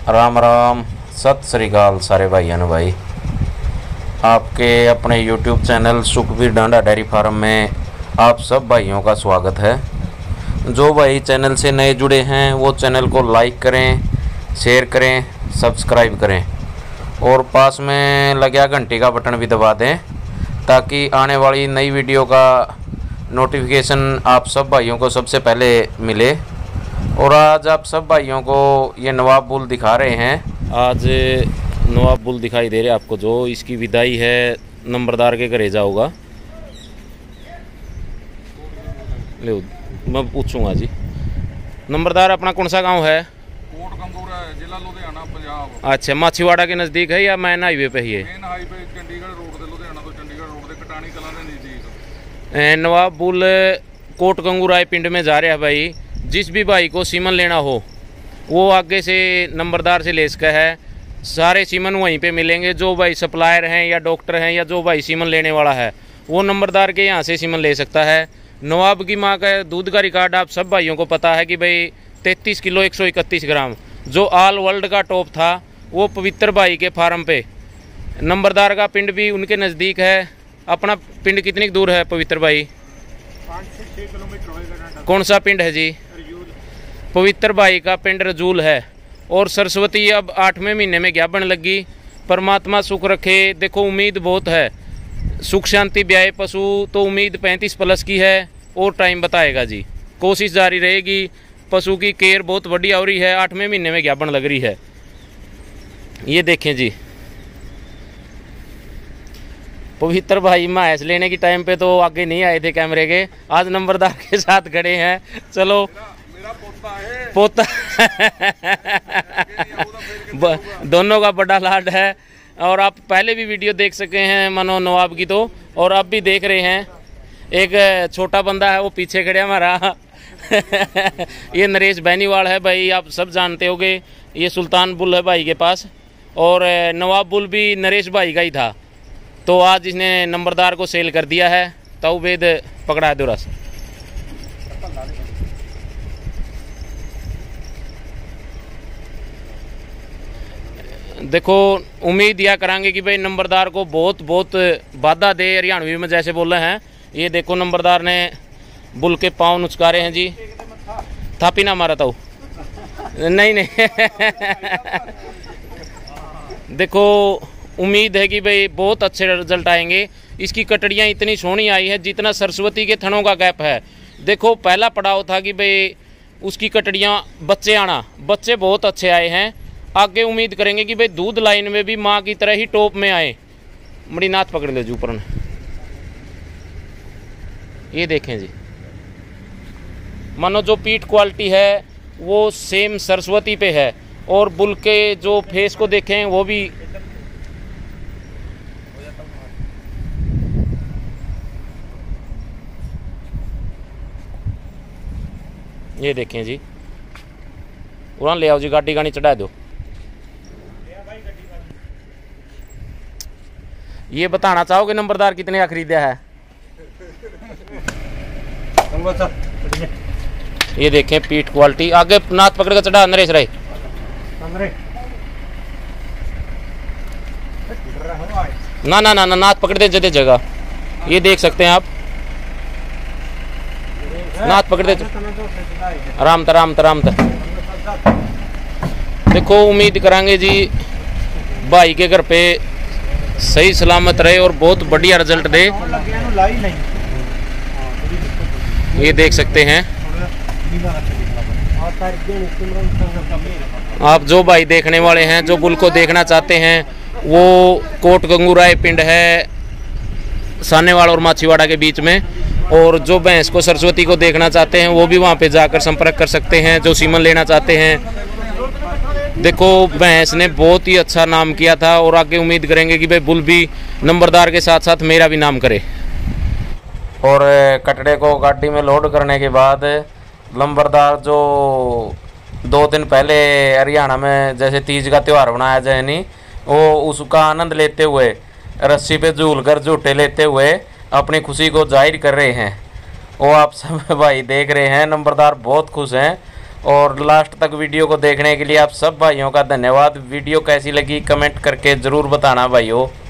राम राम सत श्री अकाल सारे भाइयों ने भाई, आपके अपने YouTube channel Sukhbir Danda dairy farm में आप सब भाइयों का स्वागत है। जो भाई चैनल से नए जुड़े हैं वो चैनल को लाइक करें, शेयर करें, सब्सक्राइब करें और पास में लगा घंटी का बटन भी दबा दें ताकि आने वाली नई वीडियो का नोटिफिकेशन आप सब भाइयों को सबसे पहले मिले। और आज आप सब भाइयों को ये नवाब बुल दिखा रहे हैं। आज नवाब बुल दिखाई दे रहे आपको, जो इसकी विदाई है नंबरदार के घरे जाओगा। ले मैं पूछूंगा जी, नंबरदार अपना कौन सा गांव है? कोटकंगूर है, जिला लुधियाना, पंजाब। अच्छा, माछीवाड़ा के नज़दीक है या मेन हाईवे पे ही है? मेन हाईवे चंडीगढ़ रोड से, लुधियाना तो चंडीगढ़ रोड से कटानी कलां के नज़दीक। नवाब बुल कोटकंगूर आए पिंड में जा रहा है भाई। जिस भी भाई को सीमन लेना हो वो आगे से नंबरदार से ले सका है। सारे सीमन वहीं पे मिलेंगे। जो भाई सप्लायर हैं या डॉक्टर हैं या जो भाई सीमन लेने वाला है वो नंबरदार के यहाँ से सीमन ले सकता है। नवाब की माँ का दूध का रिकॉर्ड आप सब भाइयों को पता है कि भाई 33 किलो 131 ग्राम जो ऑल वर्ल्ड का टॉप था वो पवित्र भाई के फार्म पे। नंबरदार का पिंड भी उनके नज़दीक है। अपना पिंड कितनी दूर है पवित्र भाई? 5 से 6 किलोमीटर होगा। कौन सा पिंड है जी? पवित्र भाई का पिंड रजूल है। और सरस्वती अब 8वें महीने में ज्ञापन लगी। परमात्मा सुख रखे। देखो उम्मीद बहुत है, सुख शांति ब्याह पशु तो उम्मीद 35+ की है और टाइम बताएगा जी। कोशिश जारी रहेगी। पशु की केयर बहुत बढ़िया हो रही है। 8वें महीने में ज्ञापन लग रही है। ये देखें जी, पवित्र भाई महस लेने की टाइम पे तो आगे नहीं आए थे कैमरे के, आज नंबरदार के साथ खड़े हैं। चलो मेरा पोता दोनों का बड़ा लाड है। और आप पहले भी वीडियो देख सके हैं मनो नवाब की तो, और अब भी देख रहे हैं। एक छोटा बंदा है वो पीछे खड़े हमारा ये नरेश बैनीवाल है भाई, आप सब जानते होगे। ये सुल्तान बुल है भाई के पास और नवाब बुल भी नरेश भाई का ही था। तो आज इसने नंबरदार को सेल कर दिया है। तौबेद पकड़ा है दुरस। देखो उम्मीद यह करांगे कि भाई नंबरदार को बहुत बहुत वादा दे। हरियाणवी में जैसे बोल रहे हैं, ये देखो नंबरदार ने बुल के पाँव नुचकारे हैं जी। थापी ना मारा था नहीं नहीं देखो उम्मीद है कि भाई बहुत अच्छे रिजल्ट आएंगे। इसकी कटड़ियाँ इतनी सोहनी आई है जितना सरस्वती के थनों का गैप है। देखो पहला पड़ाव था कि भाई उसकी कटड़ियाँ बच्चे बहुत अच्छे आए हैं। आगे उम्मीद करेंगे कि भाई दूध लाइन में भी माँ की तरह ही टॉप में आए। बड़ी नाथ पकड़ ले जी ऊपर। ये देखें जी, मानो जो पीठ क्वालिटी है वो सेम सरस्वती पे है। और बुल के जो फेस को देखें वो भी ये देखें जी। उड़ान ले आओ जी, गाड़ी गाड़ी चढ़ा दो। ये बताना चाहोगे नंबरदार कितने का खरीदा है? ये देखें पीठ क्वालिटी। आगे नाथ पकड़ कर चढ़ा नरेश रहे। ना ना ना ना नाथ पकड़ दे जदे जगह। ये देख सकते हैं आप, नाथ पकड़ दे आराम आराम। देखो उम्मीद करांगे जी भाई के घर पे सही सलामत रहे और बहुत बढ़िया रिजल्ट दे। ये देख सकते हैं आप। जो भाई देखने वाले हैं, जो बुल को देखना चाहते हैं, वो कोटकंगूर आए पिंड है सानेवाड़ा और माछीवाड़ा के बीच में। और जो भैंस को सरस्वती को देखना चाहते हैं वो भी वहाँ पे जाकर संपर्क कर सकते हैं, जो सीमन लेना चाहते हैं। देखो भैंस ने बहुत ही अच्छा नाम किया था और आगे उम्मीद करेंगे कि भाई बुल भी नंबरदार के साथ साथ मेरा भी नाम करे। और कटड़े को गाड़ी में लोड करने के बाद नंबरदार जो 2 दिन पहले हरियाणा में जैसे तीज का त्यौहार मनाया जाए नहीं, वो उसका आनंद लेते हुए रस्सी पे झूल कर झूठे लेते हुए अपनी खुशी को जाहिर कर रहे हैं। वो आप सब भाई देख रहे हैं। नंबरदार बहुत खुश हैं और लास्ट तक वीडियो को देखने के लिए आप सब भाइयों का धन्यवाद। वीडियो कैसी लगी कमेंट करके ज़रूर बताना भाइयों।